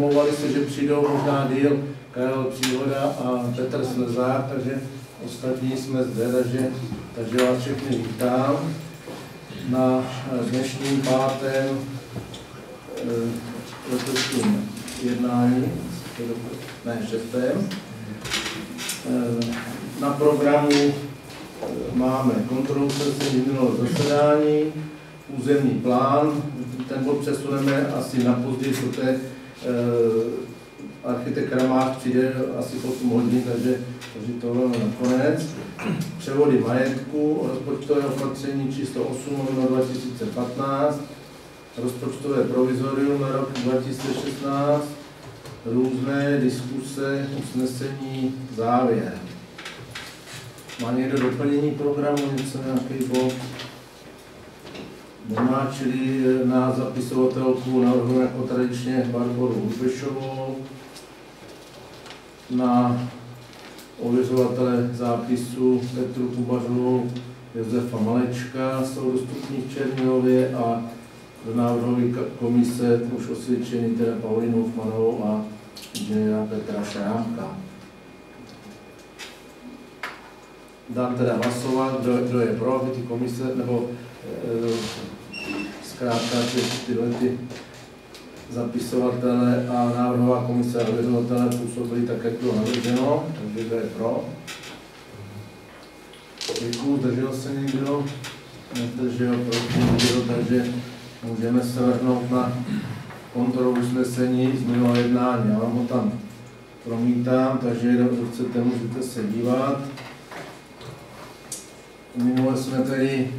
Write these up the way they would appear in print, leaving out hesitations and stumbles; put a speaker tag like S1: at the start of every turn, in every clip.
S1: omlouvali se, že přijdou možná díl Karel Příhoda a Petr Slezák, takže ostatní jsme zde, takže vás všechny vítám na dnešním pátém letošním jednání, ne šestém. Na programu máme kontrolu usnesení minulého zasedání, územní plán, ten bod přesuneme asi na později, protože architekt Kramář přijde asi v 8 hodin, takže to bylo nakonec. Převody majetku, rozpočtové opatření číslo 8/2015, rozpočtové provizorium na rok 2016, různé diskuse, usnesení, závěr. Má někdo doplnění programu, něco, nějaký bod? Nemá, čili na zapisovatelku navrhujeme jako tradičně Barboru Hubešovou, na ověřovatele zápisu Petru Kubařovou, Josefa Malečka, jsou dostupní v Černilově, a do návrhové komise už osvědčený teda Paulinu Hofmanovou a inženýra Petra Šrámka. Dám teda hlasovat, kdo je pro, aby ty komise, nebo zkrátka ty zapisovatele a návrhová komise a ověřovatele působili tak, jak bylo navrženo, takže kdo je pro. Děkuju, zdržel se někdo? Nezdržel, proti někdo, takže můžeme se vrhnout na kontrolu usnesení z minulého jednání. Já vám ho tam promítám, takže kdo chcete, můžete se dívat. Minule jsme tedy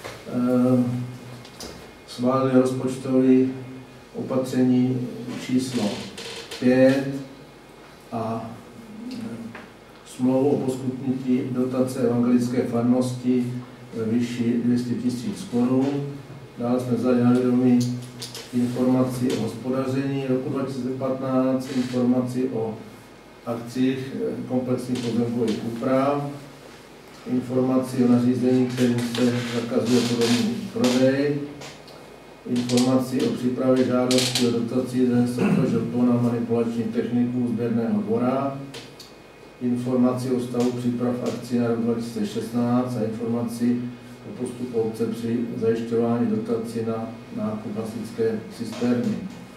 S1: schválili rozpočtové opatření číslo 5 a smlouvu o poskytnutí dotace evangelické farnosti ve výši 200 000 korun. Dále jsme vzali na vědomí informaci o hospodaření roku 2015, informaci o akcích komplexních pozemkových úprav, informaci o nařízení, kterým se zakazuje podomní prodej, informaci o přípravě žádosti o dotací ze SFŽP na manipulační techniku sběrného dvora, informaci o stavu příprav akcí na rok 2016 a informaci o postupu obce při zajišťování dotací na nákup hasičské cisterny.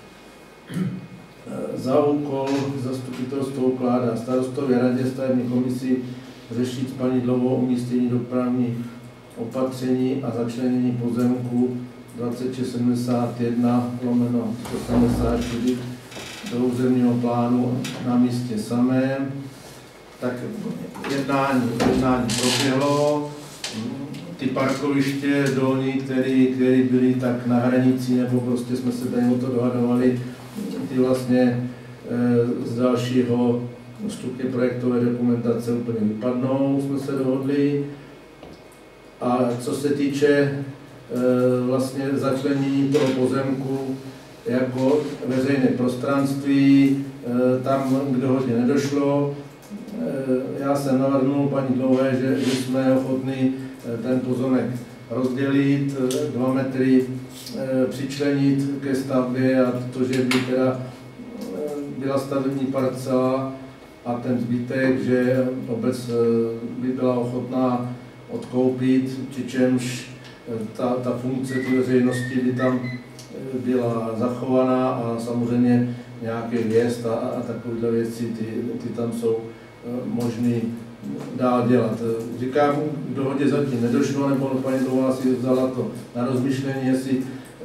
S1: Za úkol zastupitelstvo ukládá starostové radě stavební komisi řešit spanidlovou umístění dopravních opatření a začlenění pozemku 2671/174 do územního plánu na místě samém. Tak jednání proběhlo. Ty parkoviště dolní, které byly tak na hranici, nebo prostě jsme se tady o to dohadovali, ty vlastně z dalšího stupně projektové dokumentace úplně vypadnou, jsme se dohodli. A co se týče vlastně začlenění toho pozemku jako veřejné prostranství, tam k dohodě nedošlo. Já jsem navrhnul paní Dlouhé, že jsme ochotní ten pozemek rozdělit, 2 metry přičlenit ke stavbě, a to, že by teda byla stavební parcela a ten zbytek, že obec by byla ochotná odkoupit, přičemž ta funkce té veřejnosti by tam byla zachovaná a samozřejmě nějaký vjezd a takovéhle věci, ty tam jsou možný dál dělat. Říkám, k dohodě zatím nedošlo, nebo paní Dlouhá si vzala to na rozmyšlení, jestli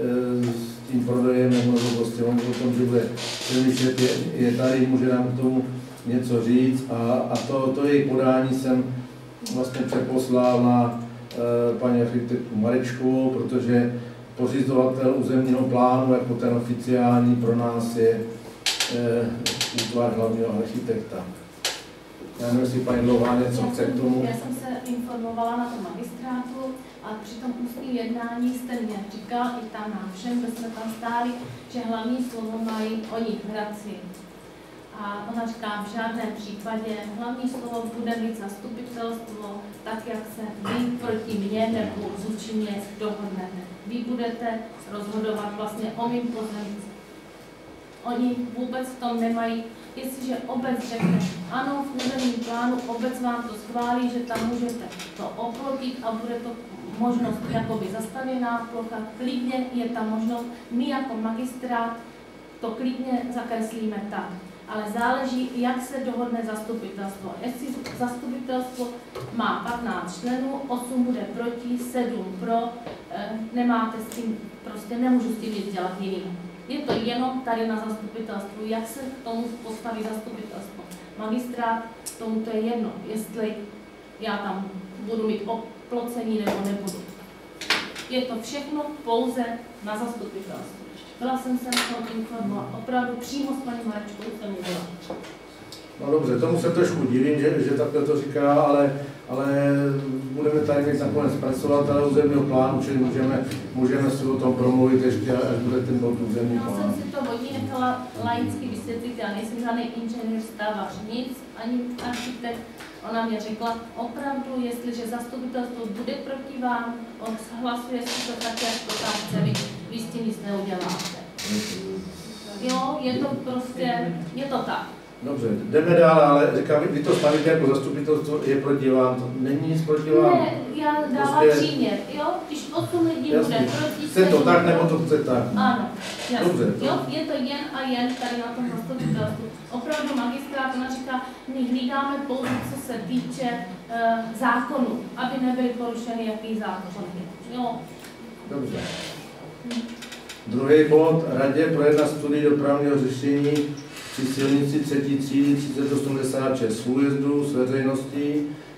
S1: s tím prodejem nebo prostě on o tom, že bude přemýšlet, je tady, může nám k tomu něco říct, a to její podání jsem vlastně přeposlal na paní architektku Marečkovou, protože pořizovatel územního plánu jako ten oficiální pro nás je útvar hlavního architekta. Já nevím, jestli paní Dlouhá něco chce k tomu.
S2: Já jsem se informovala na tom magistrátu a při tom ústním jednání jste mě říkal, i tam nám všem, kde jsme tam stáli, že hlavní slovo mají oni v Hradci. A ona říká, v žádném případě hlavní slovo bude mít zastupitelstvo, tak jak se vy proti mně nebo vůči mě dohodnete. Vy budete rozhodovat vlastně o mým pozemku. Oni vůbec v tom nemají. Jestliže obec řekne, ano, v územním plánu obec vám to schválí, že tam můžete to oplotit a bude to možnost jakoby zastavěná plocha, klidně je tam možnost, my jako magistrát to klidně zakreslíme tak. Ale záleží, jak se dohodne zastupitelstvo. Jestli zastupitelstvo má 15 členů, 8 bude proti, 7 pro, nemáte s tím, prostě nemůžu s tím nic dělat jiným. Je to jenom tady na zastupitelstvu, jak se k tomu postaví zastupitelstvo. Magistrát, tomu to je jedno, jestli já tam budu mít oplocení nebo nebudu. Je to všechno pouze na zastupitelstvu. Byla jsem se na tom informovat, opravdu přímo s paní Marečkou jsem mluvila.
S1: No dobře, tomu se trošku divím, že takhle to říká, ale budeme tady mít nakonec zpracovatele územního plánu, čili můžeme si o tom promluvit ještě, až bude ten bod územní plán.
S2: Já jsem si to hodně nechala laicky vysvětlit, já nejsem žádný inženýr, stávař, nic, ani architekt. Ona mě řekla, opravdu, jestliže zastupitelstvo bude proti vám, hlasuje si to tak, jak to tam chce, vy s tím nic neuděláte. Jo, je to prostě, je to tak.
S1: Dobře, jdeme dál, ale říkám, vy to stavíte jako zastupitelstvo, je proti vám, to není nic proti vám?
S2: Ne, já dávám prostě příměr, jo, když 8 lidí bude proti...
S1: Chce to tak, nebo to chce tak?
S2: Ano, jasně.
S1: Dobře.
S2: Jo, je to jen a jen tady na tom zastupitelstvu. Opravdu magistrát, ona říká, my hlídáme pouze, co se týče zákonů, aby nebyly porušeny jaký zákony. Jo.
S1: Dobře. Druhý bod, radě projednat studii dopravního řešení při silnici 3. třídy 3086 v újezdu s veřejností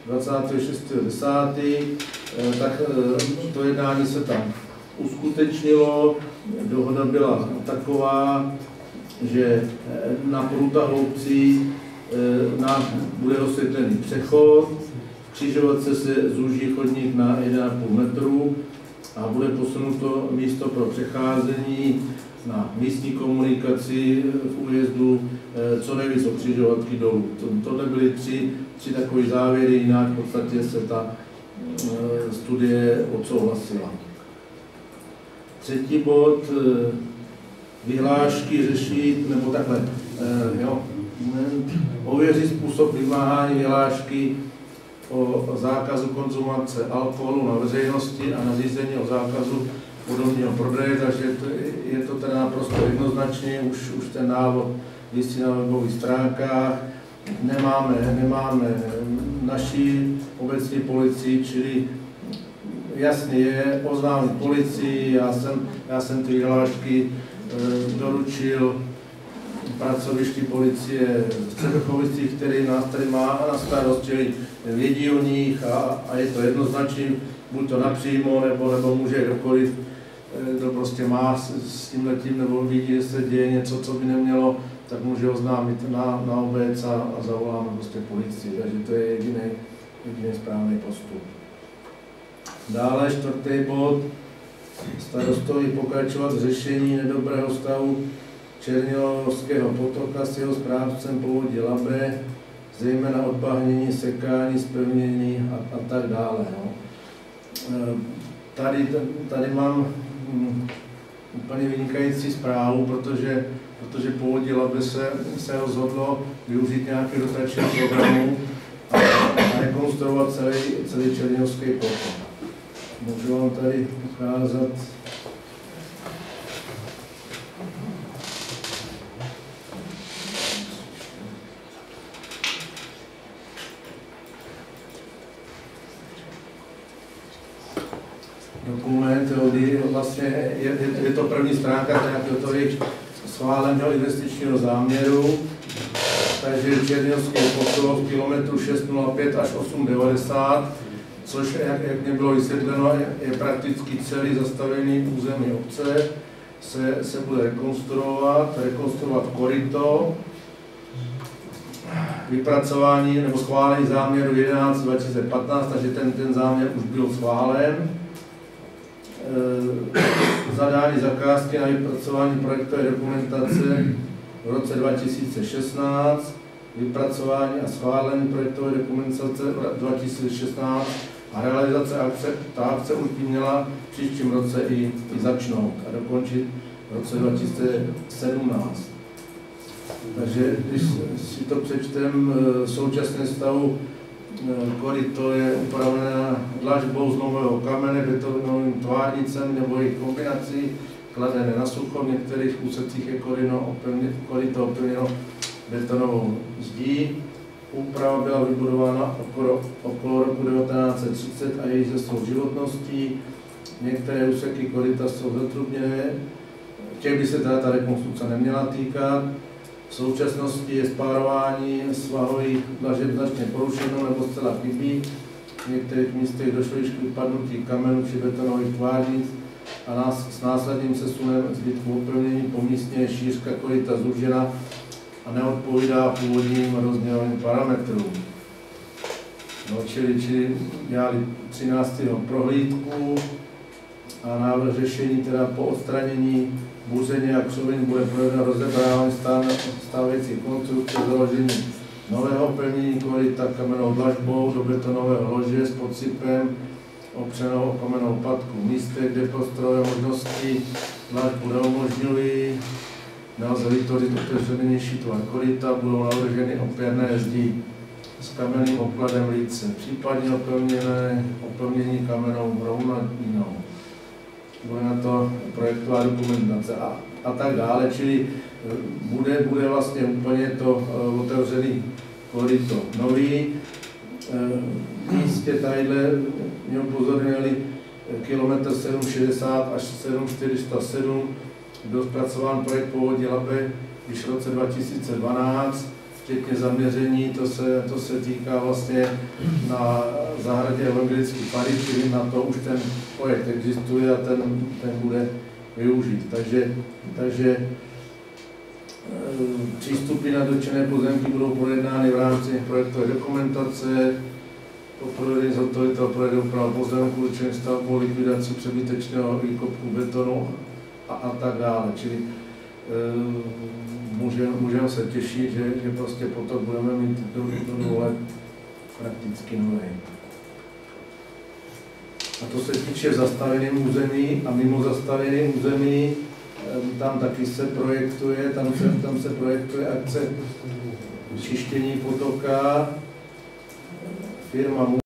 S1: 26.10. Tak to jednání se tam uskutečnilo. Dohoda byla taková, že na průtahu obcí nám bude osvětlený přechod, v křižovatce se zúží chodník na 1,5 metru a bude posunuto místo pro přecházení na místní komunikaci v újezdu co nejvíc od křižovatky dolů. Tohle byly tři takové závěry, jinak v podstatě se ta studie odsouhlasila. Třetí bod, vyhlášky řeší, nebo takhle, ověří způsob vymáhání vyhlášky o zákazu konzumace alkoholu na veřejnosti a nařízení o zákazu podobného prodeje, takže je to teda naprosto jednoznačně, už ten návod visí na webových stránkách. Nemáme naší obecní policii, čili jasně je oznámit policii, já jsem ty vyhlášky doručil pracovišti policie v Třebechovicích, který nás tady má na starost, čili vědí o nich a je to jednoznačně, buď to napřímo, nebo může kdokoliv, kdo prostě má s tímhletím, nebo vidí, že se děje něco, co by nemělo, tak může oznámit na obec a zavoláme prostě policii, takže to je jediný správný postup. Dále čtvrtý bod, starostovi pokračovat v řešení nedobrého stavu Černilovského potoka s jeho správcem povodí Labe, zejména odbahnění, sekání, zpevnění a tak dále. No. Tady mám úplně vynikající zprávu, protože povodí Labe se rozhodlo využít nějaké dotační programu a rekonstruovat celý Černilovský potok. Můžu vám tady ukázat. Dokument, kdy vlastně je to první stránka nějakého schváleného investičního záměru. Takže Černilovský potok v kilometru 605 až 890, což, jak mě bylo vysvětleno, je prakticky celý zastavený území obce, se bude rekonstruovat koryto, vypracování nebo schválení záměru 11/2015, takže ten záměr už byl schválen. Zadání zakázky na vypracování projektové dokumentace v roce 2016, vypracování a schválení projektové dokumentace 2016 a realizace akce. Ta akce už by měla v příštím roce i začnout a dokončit v roce 2017. Takže když si to přečtem, v současném stavu koryto je upravené dlažbou z nového kamene, betonovým tvárnicem nebo jejich kombinací, kladené na sucho, v některých úsecích je koryto opevněno betonovou zdí. Úprava byla vybudována okolo roku 1930 a její ze svou životností. Některé úseky koryta jsou zatrubněné, těch by se teda ta rekonstrukce neměla týkat. V současnosti je spárování svahových dlažeb značně porušeno nebo zcela chybí. V některých místech došlo již k vypadnutí kamenů či betonových tvárnic a s následným sesunem zbytku opevnění pomístně je šířka koryta zúžena a neodpovídá původním rozměrovým parametrům. No, čili dělali 13. prohlídku a návrh řešení teda po odstranění buzení a křovin bude provedeno rozebrávání stávající konstrukce, založení nového opevnění koryta kamennou dlažbou do betonového lože s podsypem opřenou o kamennou patku. V místech, kde prostorové možnosti dlažbu neumožňují, nelze vytvořit otevřený šitové koryta, budou navrženy opěrné zdi s kamenným obkladem líce, případně opevnění kamennou rovnaninou. Bude na to projektová dokumentace a tak dále, čili bude vlastně úplně to otevřený koryto nový. V místě tadyhle mě upozornili kilometr 760 až 7407, byl zpracován projekt Povodí Labe již v roce 2012, včetně zaměření, to se týká vlastně na zahradě evangelických farit, čili na to už ten projekt existuje a ten bude využít. Takže přístupy na dotčené pozemky budou projednány v rámci projektové dokumentace, po provedení zhotovitele projede úprava pozemku, určených stavbou, likvidaci přebytečného výkopku betonu a tak dále. Čili můžeme se těšit, že prostě potom budeme mít do dole prakticky nový. A to se týče zastavěným území a mimo zastavěným území, tam taky se projektuje, tam se projektuje akce čištění potoka. Firma